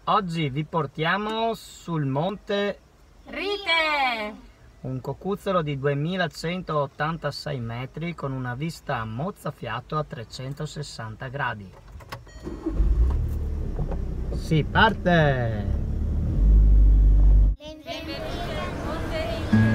Oggi vi portiamo sul monte Rite! un cocuzzolo di 2186 metri con una vista a mozzafiato a 360 gradi. Si parte! Benvenuti al Monte Rite!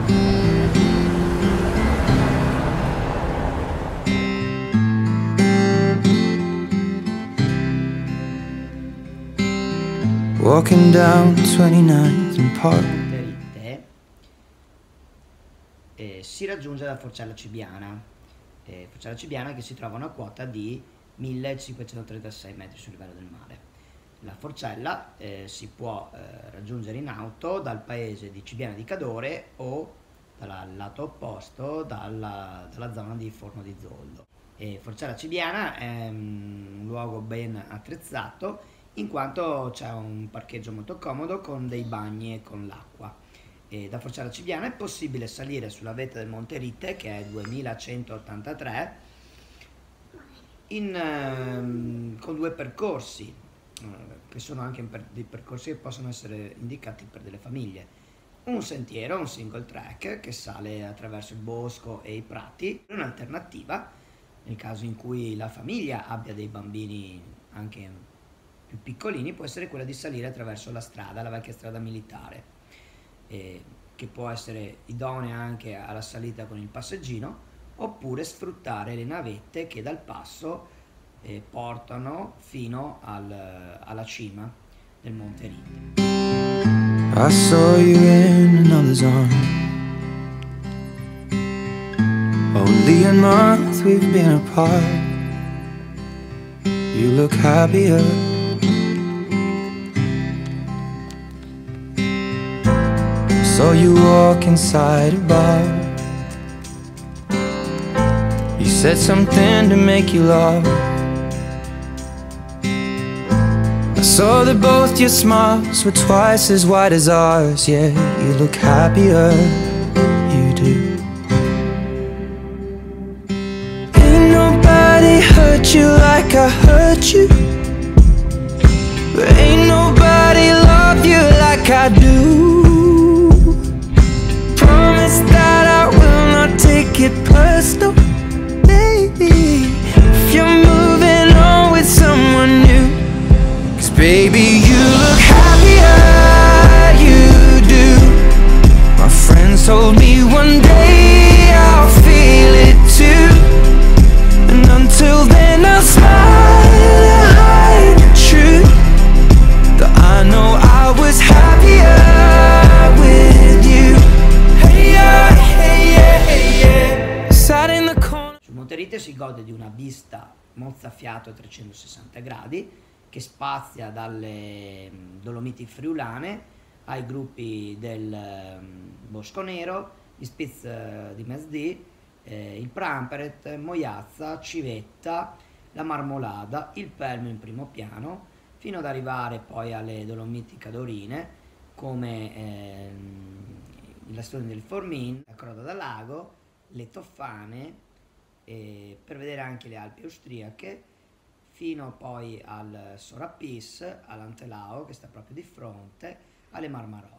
Walking down 29th and Park. Monte Rite si raggiunge da Forcella Cibiana, Forcella Cibiana che si trova a una quota di 1536 metri sul livello del mare. La Forcella si può raggiungere in auto dal paese di Cibiana di Cadore o dal lato opposto dalla zona di Forno di Zoldo. Forcella Cibiana è un luogo ben attrezzato in quanto c'è un parcheggio molto comodo con dei bagni e con l'acqua. Da Forcella Cibiana è possibile salire sulla vetta del Monte Rite, che è 2183, con due percorsi, che sono anche dei percorsi che possono essere indicati per delle famiglie. Un sentiero, un single track, che sale attraverso il bosco e i prati. Un'alternativa, nel caso in cui la famiglia abbia dei bambini anche più piccolini, può essere quella di salire attraverso la strada, la vecchia strada militare, che può essere idonea anche alla salita con il passeggino, oppure sfruttare le navette che dal passo portano fino alla cima del Monte Rite. I saw you in another's arm. Only a month we've been apart. You look happier. Saw you walk inside a bar. You said something to make you laugh. I saw that both your smiles were twice as wide as ours. Yeah, you look happier, you do. Ain't nobody hurt you like I hurt you. But ain't nobody love you like I do. Promise that I will not take it personal, baby, if you're moving on with someone new. 'Cause baby, you look happier, you do. My friends told me one day I'll feel it too, and until then I'll smile and hide the truth, that I know I was happier with you. Sul Monte Rite si gode di una vista mozzafiato a 360 gradi che spazia dalle Dolomiti Friulane ai gruppi del Bosco Nero, gli Spitz di Mesdì, il Pramperet, Moiazza, Civetta, la Marmolada, il Pelmo in primo piano, fino ad arrivare poi alle Dolomiti Cadorine come la Stone del Formin, la Croda da Lago, le Toffane, per vedere anche le Alpi austriache, fino poi al Sorapis, all'Antelao che sta proprio di fronte, alle Marmarole.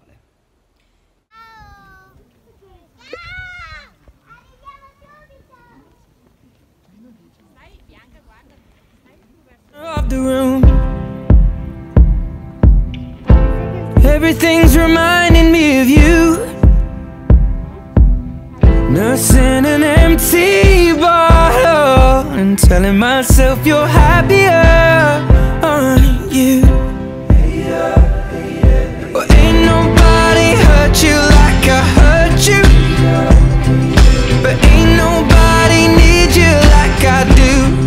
Of the room, everything's reminding me of you. Nursing an empty bottle and telling myself you're happier, aren't you? Well, ain't nobody hurt you like I hurt you, but ain't nobody need you like I do.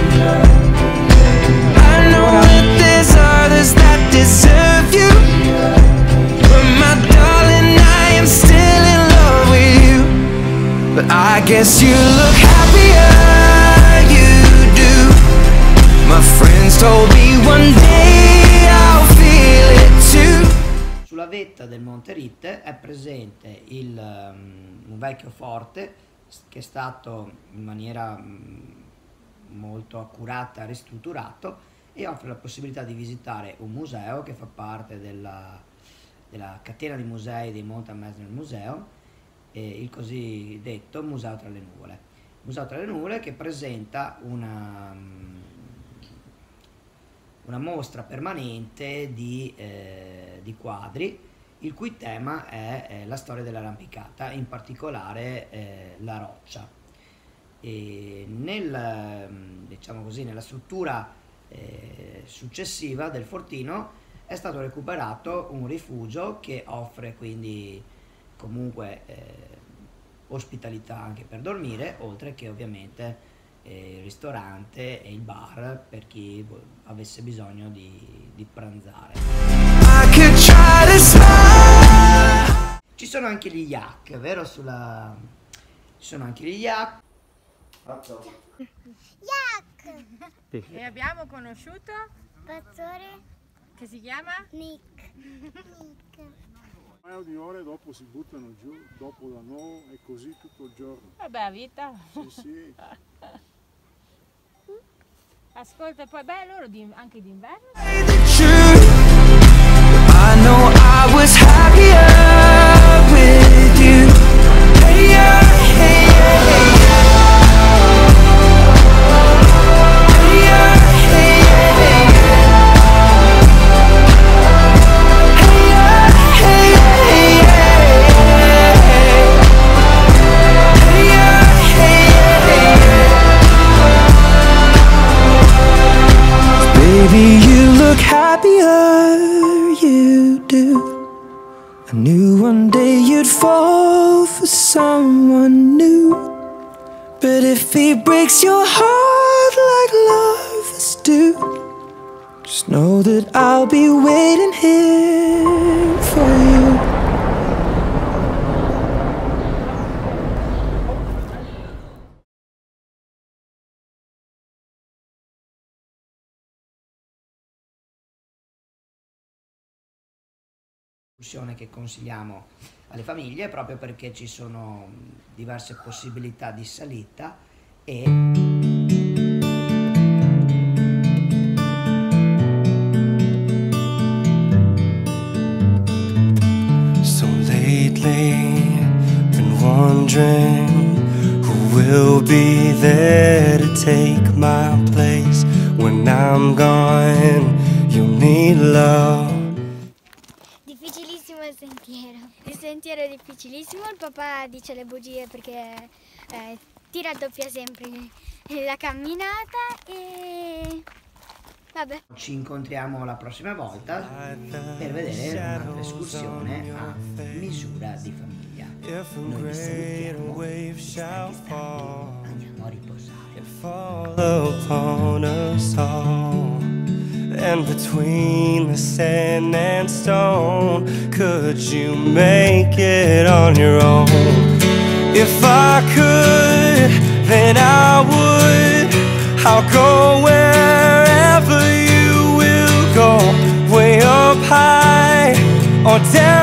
I know that there's others that deserve you, but my darling, I am still in love with you. But I guess you look happier, you do. My friends told me one day I'll feel it too. Sulla vetta del Monte Rite è presente un vecchio forte che è stato in maniera molto accurata ristrutturato e offre la possibilità di visitare un museo che fa parte della catena di musei dei Mountain Mesner Museo, il cosiddetto Museo tra le Nuvole. Museo tra le Nuvole che presenta una mostra permanente di quadri, il cui tema è la storia dell'arrampicata, in particolare la roccia. E diciamo così, nella struttura successiva del fortino è stato recuperato un rifugio che offre quindi comunque ospitalità anche per dormire, oltre che ovviamente il ristorante e il bar per chi avesse bisogno di pranzare. Ci sono anche gli yak, vero? Ci sono anche gli yak. Yak! E abbiamo conosciuto Pastore che si chiama? Nick. Un paio di ore dopo si buttano giù, dopo da noi è così tutto il giorno. Vabbè, vita. Sì, sì. Ascolta, poi beh, loro anche d'inverno. I know I was happier with you. Hey, yeah, hey, yeah, hey, yeah. Hey, yeah, hey, yeah, hey, yeah. Hey, yeah, hey, yeah, hey, yeah. Baby, you look happier, you do. I knew one day you'd fall for someone new. But if he breaks your heart like lovers do, just know that I'll be waiting here for you. Che consigliamo alle famiglie proprio perché ci sono diverse possibilità di salita e So lately been wondering who will be there to take my place when I'm gone. You'll need love. Difficilissimo il sentiero. Il sentiero è difficilissimo, il papà dice le bugie perché ti raddoppia sempre la camminata e vabbè. ci incontriamo la prossima volta per vedere un'altra escursione a misura di famiglia. Noi vi salutiamo, andiamo a riposare. And between the sand and stone, could you make it on your own? If I could, then I would. I'll go wherever you will go, way up high or down.